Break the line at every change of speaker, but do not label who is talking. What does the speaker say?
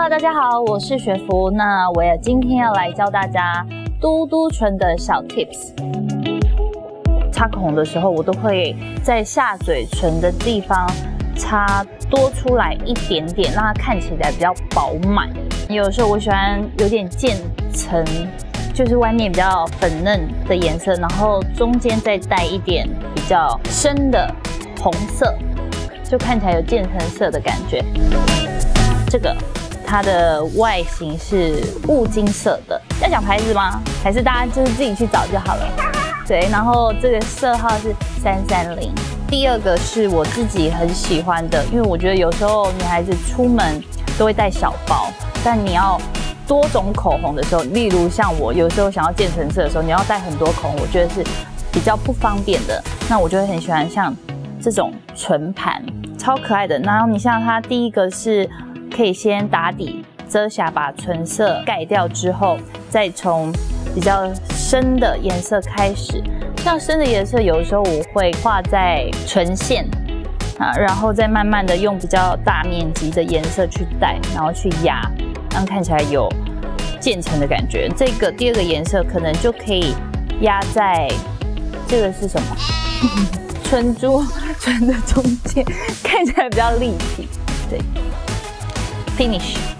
大家好，我是雪芙。那我也今天要来教大家嘟嘟唇的小 tips。擦口红的时候，我都会在下嘴唇的地方擦多出来一点点，让它看起来比较饱满。有时候我喜欢有点渐层，就是外面比较粉嫩的颜色，然后中间再带一点比较深的红色，就看起来有渐层色的感觉。这个它的外形是雾金色的，要讲牌子吗？还是大家就是自己去找就好了。对，然后这个色号是330。第二个是我自己很喜欢的，因为我觉得有时候女孩子出门都会带小包，但你要多种口红的时候，例如像我有时候想要渐层色的时候，你要带很多口红，我觉得是比较不方便的。那我就会很喜欢像这种唇盘，超可爱的。然后你像它第一个是可以先打底遮瑕，把唇色盖掉之后，再从比较深的颜色开始。像深的颜色，有的时候我会画在唇线然后再慢慢的用比较大面积的颜色去带，然后去压，让看起来有渐层的感觉。这个第二个颜色可能就可以压在这个是什么？唇珠唇的中间，看起来比较立体。对 ，finish。